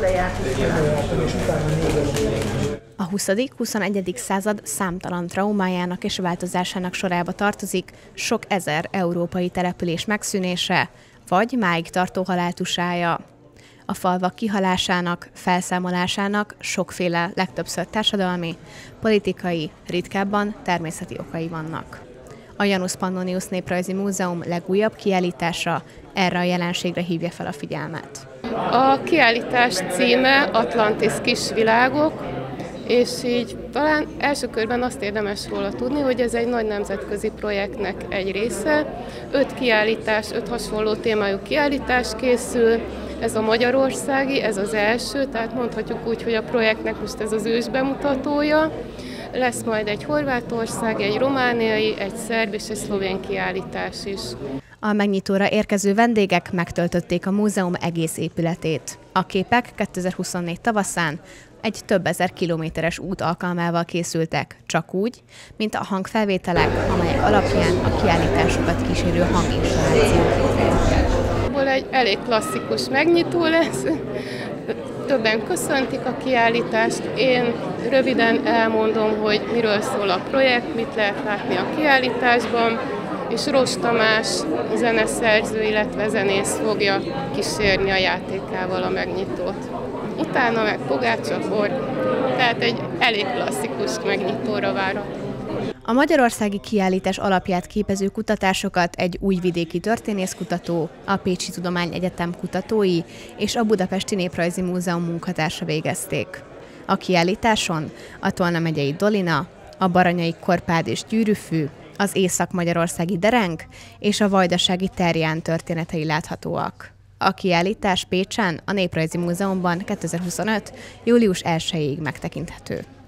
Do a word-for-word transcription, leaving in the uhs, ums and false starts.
oda jártunk. A huszadik-huszonegyedik század számtalan traumájának és változásának sorába tartozik sok ezer európai település megszűnése, vagy máig tartó haláltusája. A falvak kihalásának, felszámolásának sokféle, legtöbbször társadalmi, politikai, ritkábban természeti okai vannak. A Janus Pannonius Néprajzi Múzeum legújabb kiállítása erre a jelenségre hívja fel a figyelmet. A kiállítás címe Atlantis kisvilágok, és így talán első körben azt érdemes róla tudni, hogy ez egy nagy nemzetközi projektnek egy része. Öt kiállítás, öt hasonló témájú kiállítás készül, ez a magyarországi, ez az első, tehát mondhatjuk úgy, hogy a projektnek most ez az ős bemutatója. Lesz majd egy horvátországi, egy romániai, egy szerb és egy szlovén kiállítás is. A megnyitóra érkező vendégek megtöltötték a múzeum egész épületét. A képek kétezer-huszonnégy tavaszán egy több ezer kilométeres út alkalmával készültek, csak úgy, mint a hangfelvételek, amelyek alapján a kiállításokat kísérő hanginstallációk. Egy elég klasszikus megnyitó lesz. Többen köszöntik a kiállítást. Én röviden elmondom, hogy miről szól a projekt, mit lehet látni a kiállításban, és Ros Tamás zeneszerző, illetve zenész fogja kísérni a játékával a megnyitót. Utána meg pogácsakor, tehát egy elég klasszikus megnyitóra várható. A magyarországi kiállítás alapját képező kutatásokat egy újvidéki történészkutató, a Pécsi Tudományegyetem kutatói és a Budapesti Néprajzi Múzeum munkatársa végezték. A kiállításon a Tolna megyei Dolina, a baranyai Korpád és Gyűrűfű, az észak-magyarországi Dereng és a vajdasági Terján történetei láthatóak. A kiállítás Pécsen, a Néprajzi Múzeumban kétezer-huszonöt. július elsejéig megtekinthető.